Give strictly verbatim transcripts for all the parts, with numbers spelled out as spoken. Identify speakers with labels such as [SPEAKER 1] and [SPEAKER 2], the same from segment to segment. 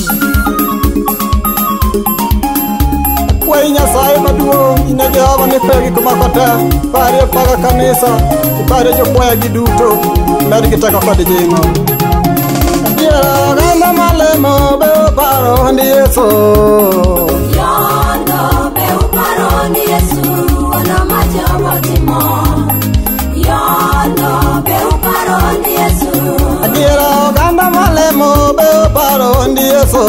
[SPEAKER 1] Wai Nyasaye maduong' ine Jehova ni pegi kuma kota pare paga kanisa pare jokwaya giduto med giteko kod jingo adiera ganda malemo be paro ndi Yesu
[SPEAKER 2] yondo be paro ndi Yesu ona majama timo yondo be paro ndi Yesu
[SPEAKER 1] adiera ganda malemo be paro ndi Yesu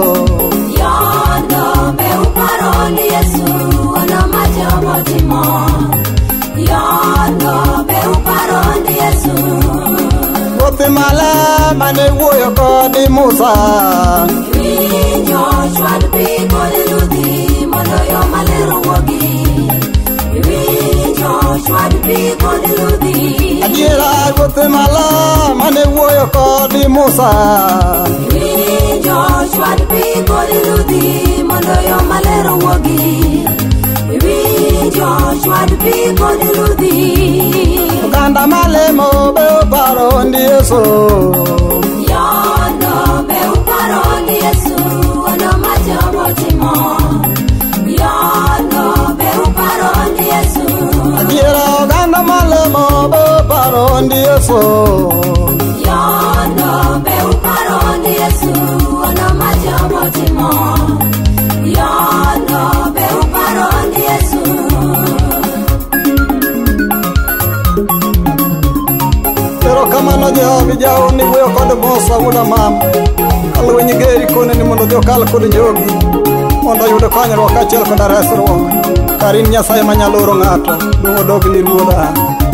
[SPEAKER 2] yondo be paro ndi Yesu ona majama timo yondo be paro ndi Yesu
[SPEAKER 1] Wote mala mane wuoyo kodi Musa
[SPEAKER 2] winjo chwad pi kodi Ruthi mondo yo malero wogi winjo chwad pi kodi Ruthi
[SPEAKER 1] adiera wote mala mane wuoyo kodi Musa
[SPEAKER 2] winjo chwad pi kodi Ruthi mondo yo malero wogi winjo chwad pi kodi Ruthi
[SPEAKER 1] Ganda malemo be paro ndi Yesu
[SPEAKER 2] yondo be paro ndi Yesu ona majama timo yondo be paro ndi Yesu
[SPEAKER 1] adiera ganda malemo be paro ndi Yesu
[SPEAKER 2] yondo be paro ndi Yesu ona majama timo yondo be paro ndi Yesu
[SPEAKER 1] Pero kamano Jehova jawo ni wuoyo kod Musa wuda mam kaluwo nyigeri kone ni mondo dhi okal kod jogi mondo oyud konyruok achiel kod resruok kar in Nyasaye manyalo oro ng'ato duong' odog ni ruodha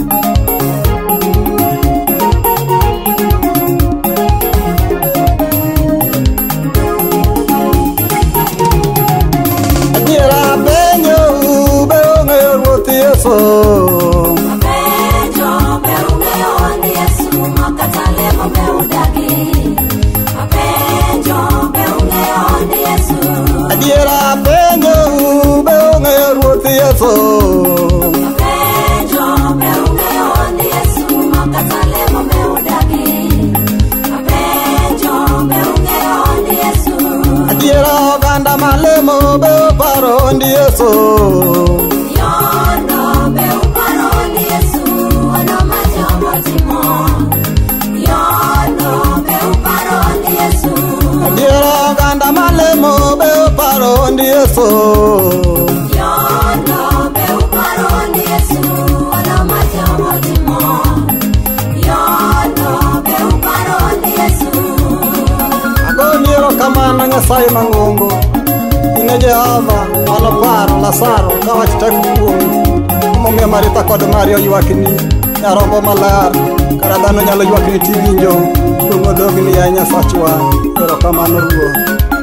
[SPEAKER 1] adiera penjo be ong'eyo Ruoth Yesu
[SPEAKER 2] apenjo be ung'eyo ni Yesu makata lemo be udagi apenjo be ung'eyo ni Yesu
[SPEAKER 1] adiera penjo be ong'eyo Ruoth Yesu
[SPEAKER 2] apenjo be ung'eyo ni Yesu makata lemo be udagi apenjo be ung'eyo ni Yesu
[SPEAKER 1] adiera oganda malemo be paro ndi Yesu
[SPEAKER 2] yondo be paro ndi Yesu ona majama timo yondo be paro ndi Yesu
[SPEAKER 1] adiera oganda malemo be paro ndi Yesu
[SPEAKER 2] yondo be paro ndi Yesu ona majama timo yondo be paro ndi Yesu
[SPEAKER 1] agoniero kamano Nyasaye mang'ongo ine Jehova mano paro Lazaro kawach tek kuomi momiyo Maritha kod Maria oywakni nyarombo maler kara dhano nyalo ywakni tiwinjo duong' odogni ya Nyasachwa erokamano Ruoth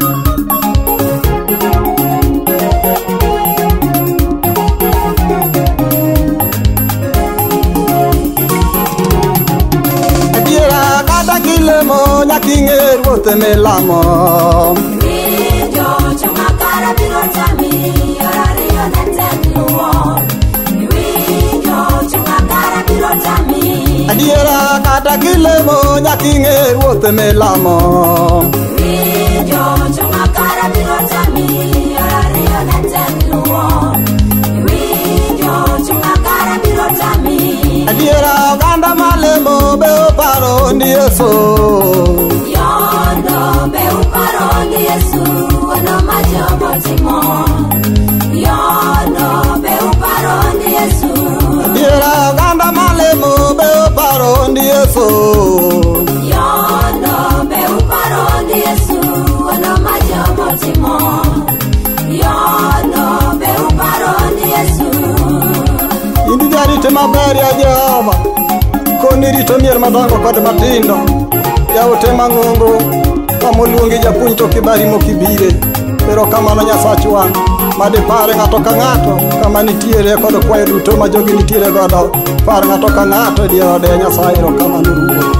[SPEAKER 1] adiera kata kilemo nyaking'e Ruoth milamo
[SPEAKER 2] winjo chunga kara biro tami yorariyo ne tek luwo winjo chunga kara biro tami
[SPEAKER 1] adiera kata kilemo nyaking'e Ruoth milamo
[SPEAKER 2] winjo chunga kara biro tami yorariyo ne tek luwo winjo chunga kara biro tami
[SPEAKER 1] adiera oganda malemo be paro ndi Yesu
[SPEAKER 2] yondo be paro ndi Yesu ona majama timo yondo be paro ndi Yesu
[SPEAKER 1] adiera oganda malemo be paro ndi Yesu
[SPEAKER 2] yondo be paro ndi Yesu ona majama timo yondo be paro ndi Yesu
[SPEAKER 1] indi jarite maber ya Jehova koni rito mier madongo kod matindo jaote mang'ongo kamoluongi japuonj to kibari mokibire erokamano Nyasachwa madipare ng'ato ka ng'ato kama nitiere kod kwayo duto ma jogi nitiere godo par ng'ato ka ng'ato dier ode Nyasaye erokamano Ruoth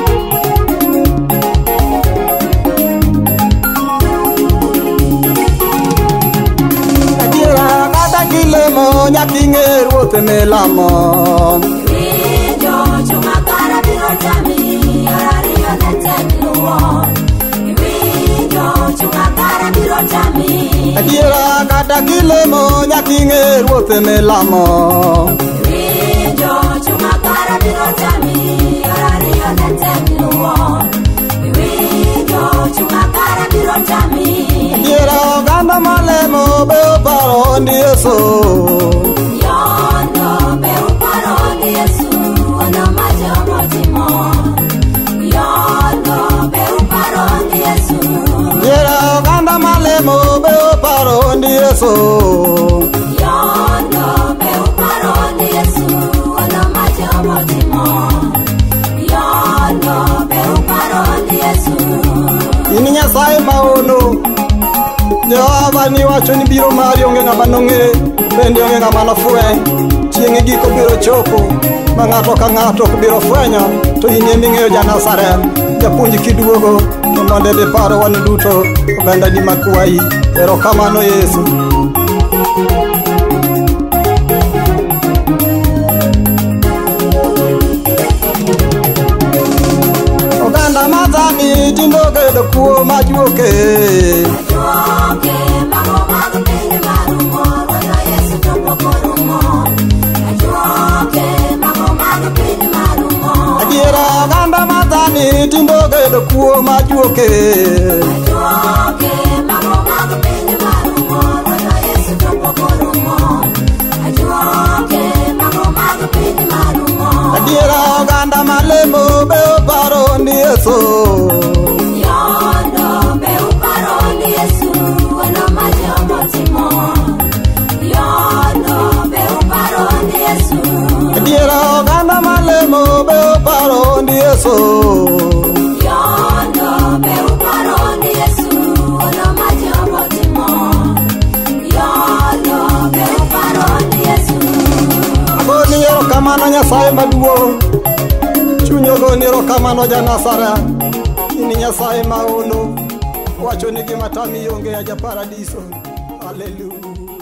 [SPEAKER 1] adiera kata kilemo nyaking'e Ruoth milamo
[SPEAKER 2] winjo chunga kara biro tami yorariyo ne tek luwo winjo tami.
[SPEAKER 1] Adiera kata kilemo nyaking'e ruothe melamo.
[SPEAKER 2] Winjo chuma kara biro tami, orario ne tekluo. Winjo chuma kara biro tami.
[SPEAKER 1] Adiera oganda malemo be oparo ndi Yesu.
[SPEAKER 2] Yondo be oparo ndi Yesu, ono majo motimo. Yondo be oparo ndi Yesu.
[SPEAKER 1] Adiera oganda malemo be oparo ndi Yesu.
[SPEAKER 2] Yondo be oparo ndi Yesu, ono majo motimo. Yondo be oparo ndi Yesu.
[SPEAKER 1] Ini Nyasaye maono. Jehova ni wacho ni biro mari onge ng'ama nong'e, bende onge ng'ama nofweny. Chieng'e giko biro chopo, ma ng'ato ka ng'ato biro fwenyo, to in emi ng'eyo ja Nazareth, japuonj kiduogo, kendo ndede paro wan duto, oganda ni makwayi. Erokamano Yesu. Oganda madhani tindo gedo kuo majuoke.
[SPEAKER 2] Ajuoke mago mago piny marumo, Ruodha Yesu chopo korumo. Ajuoke mago mago piny marumo.
[SPEAKER 1] Adiera oganda madhani tindo gedo kuo majuoke.
[SPEAKER 2] Ajuoke mago mago piny marumo, Ruodha Yesu chopo korumo. Ajuoke mago mago piny marumo.
[SPEAKER 1] Adiera oganda malemo be oparo ndi Yesu.
[SPEAKER 2] Yondo be oparo ndi Yesu, ono majo motimo. Yondo be oparo ndi Yesu.
[SPEAKER 1] Adiera oganda malemo be oparo ndi Yesu.
[SPEAKER 2] Yondo be oparo ndi Yesu, ono majo motimo. Yondo be oparo ndi Yesu.
[SPEAKER 1] Agoni erokamano Nyasaye maduong', chunyo goni erokamano ja Nazareth. Ini Nyasaye maono, wacho ni gima tami onge ya ja paradiso. Hallelujah.